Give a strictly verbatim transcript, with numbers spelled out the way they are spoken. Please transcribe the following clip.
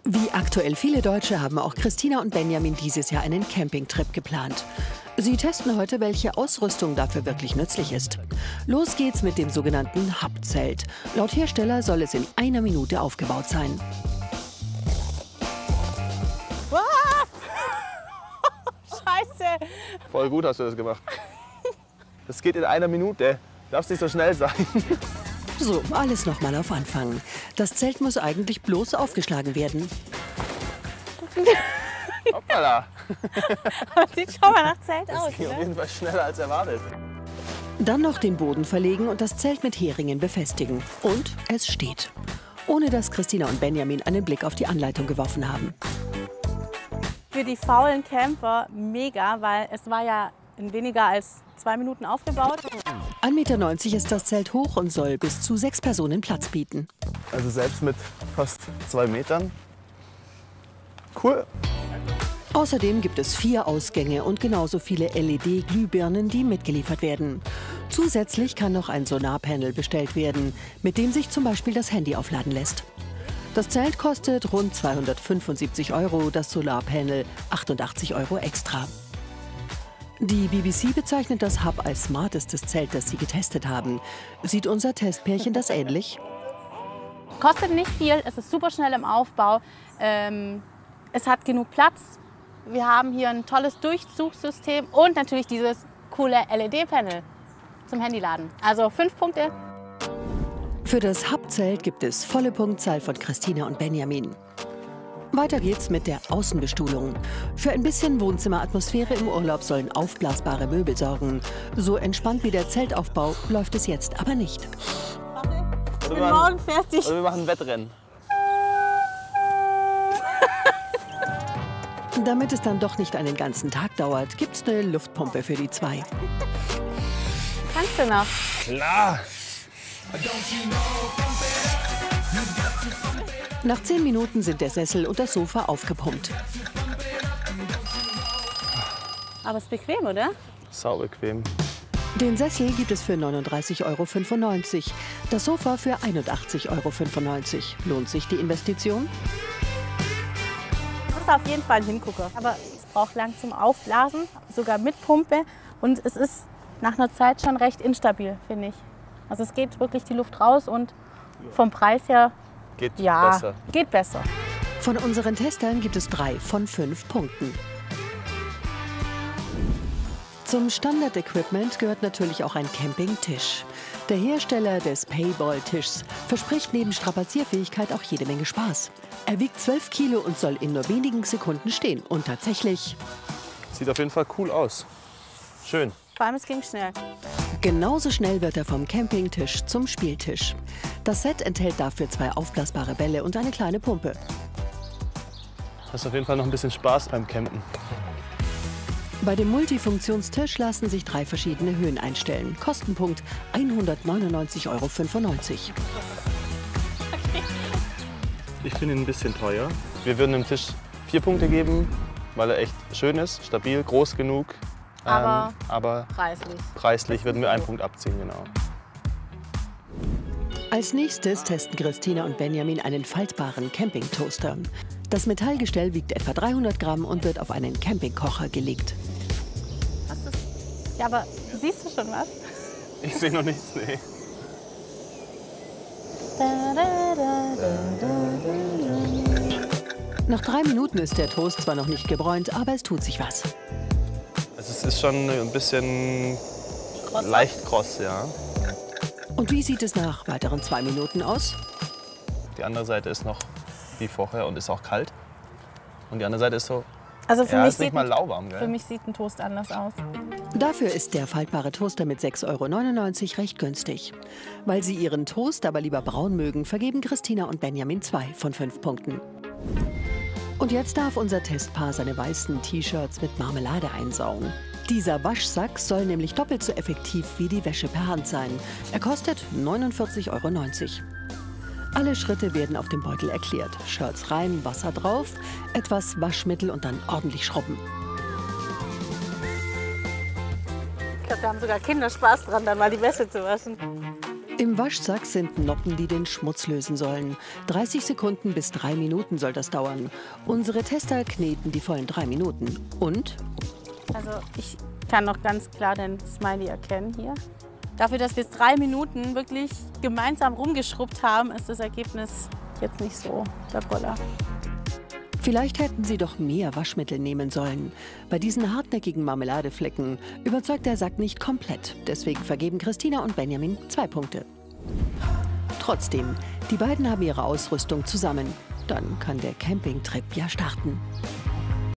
Wie aktuell viele Deutsche haben auch Christina und Benjamin dieses Jahr einen Campingtrip geplant. Sie testen heute, welche Ausrüstung dafür wirklich nützlich ist. Los geht's mit dem sogenannten Hub-Zelt. Laut Hersteller soll es in einer Minute aufgebaut sein. Scheiße! Voll gut hast du das gemacht. Das geht in einer Minute. Darfst nicht so schnell sein. So, alles noch mal auf Anfang. Das Zelt muss eigentlich bloß aufgeschlagen werden. Hoppala. Sieht schon mal nach Zelt Das aus, ging auf oder? jeden Fall schneller als erwartet. Dann noch den Boden verlegen und das Zelt mit Heringen befestigen. Und es steht. Ohne dass Christina und Benjamin einen Blick auf die Anleitung geworfen haben. Für die faulen Camper mega, weil es war ja in weniger als zwei Minuten aufgebaut. ein Meter neunzig ist das Zelt hoch und soll bis zu sechs Personen Platz bieten. Also selbst mit fast zwei Metern. Cool. Außerdem gibt es vier Ausgänge und genauso viele L E D-Glühbirnen, die mitgeliefert werden. Zusätzlich kann noch ein Solarpanel bestellt werden, mit dem sich zum Beispiel das Handy aufladen lässt. Das Zelt kostet rund zweihundertfünfundsiebzig Euro, das Solarpanel achtundachtzig Euro extra. Die B B C bezeichnet das Hub als smartestes Zelt, das sie getestet haben. Sieht unser Testpärchen das ähnlich? Kostet nicht viel, es ist super schnell im Aufbau. Ähm, es hat genug Platz. Wir haben hier ein tolles Durchzugssystem und natürlich dieses coole L E D-Panel zum Handyladen. Also fünf Punkte. Für das Hub-Zelt gibt es volle Punktzahl von Christina und Benjamin. Weiter geht's mit der Außenbestuhlung. Für ein bisschen Wohnzimmeratmosphäre im Urlaub sollen aufblasbare Möbel sorgen. So entspannt wie der Zeltaufbau läuft es jetzt aber nicht. Ich bin morgen fertig. Oder wir machen ein Wettrennen. Damit es dann doch nicht einen ganzen Tag dauert, gibt's eine Luftpumpe für die zwei. Kannst du noch? Klar. Nach zehn Minuten sind der Sessel und das Sofa aufgepumpt. Aber ist bequem, oder? Sau bequem. Den Sessel gibt es für neununddreißig Euro fünfundneunzig, das Sofa für einundachtzig Euro fünfundneunzig. Lohnt sich die Investition? Das ist auf jeden Fall ein Hingucker. Aber es braucht lang zum Aufblasen, sogar mit Pumpe. Und es ist nach einer Zeit schon recht instabil, finde ich. Also es geht wirklich die Luft raus und vom Preis her, Geht ja, besser. geht besser. Von unseren Testern gibt es drei von fünf Punkten. Zum Standard-Equipment gehört natürlich auch ein Campingtisch. Der Hersteller des Payball-Tischs verspricht neben Strapazierfähigkeit auch jede Menge Spaß. Er wiegt zwölf Kilo und soll in nur wenigen Sekunden stehen. Und tatsächlich... Sieht auf jeden Fall cool aus. Schön. Vor allem, es ging schnell. Genauso schnell wird er vom Campingtisch zum Spieltisch. Das Set enthält dafür zwei aufblasbare Bälle und eine kleine Pumpe. Hast auf jeden Fall noch ein bisschen Spaß beim Campen. Bei dem Multifunktionstisch lassen sich drei verschiedene Höhen einstellen. Kostenpunkt hundertneunundneunzig Euro fünfundneunzig. Ich finde ihn ein bisschen teuer. Wir würden dem Tisch vier Punkte geben, weil er echt schön ist, stabil, groß genug. Aber, ähm, aber preislich. preislich würden wir einen Punkt abziehen, genau. Als nächstes testen Christina und Benjamin einen faltbaren Campingtoaster. Das Metallgestell wiegt etwa dreihundert Gramm und wird auf einen Campingkocher gelegt. Was ist? Ja, aber siehst du schon was? Ich sehe noch nichts, nee. Nach drei Minuten ist der Toast zwar noch nicht gebräunt, aber es tut sich was. Also es ist schon ein bisschen Kross. leicht kross, ja. Und wie sieht es nach weiteren zwei Minuten aus? Die andere Seite ist noch wie vorher und ist auch kalt. Und die andere Seite ist so, Also für, ja, mich ist nicht sieht mal ein, lauwarm, für gell? mich sieht ein Toast anders aus. Dafür ist der faltbare Toaster mit sechs Euro neunundneunzig recht günstig. Weil sie ihren Toast aber lieber braun mögen, vergeben Christina und Benjamin zwei von fünf Punkten. Und jetzt darf unser Testpaar seine weißen T-Shirts mit Marmelade einsaugen. Dieser Waschsack soll nämlich doppelt so effektiv wie die Wäsche per Hand sein. Er kostet neunundvierzig Euro neunzig. Alle Schritte werden auf dem Beutel erklärt. Shirts rein, Wasser drauf, etwas Waschmittel und dann ordentlich schrubben. Ich glaube, da haben sogar Kinder Spaß dran, dann mal die Wäsche zu waschen. Im Waschsack sind Noppen, die den Schmutz lösen sollen. dreißig Sekunden bis drei Minuten soll das dauern. Unsere Tester kneten die vollen drei Minuten. Und? Also ich kann noch ganz klar den Smiley erkennen hier. Dafür, dass wir es drei Minuten wirklich gemeinsam rumgeschrubbt haben, ist das Ergebnis jetzt nicht so der Brüller. Vielleicht hätten Sie doch mehr Waschmittel nehmen sollen. Bei diesen hartnäckigen Marmeladeflecken überzeugt der Sack nicht komplett. Deswegen vergeben Christina und Benjamin zwei Punkte. Trotzdem, die beiden haben ihre Ausrüstung zusammen. Dann kann der Campingtrip ja starten.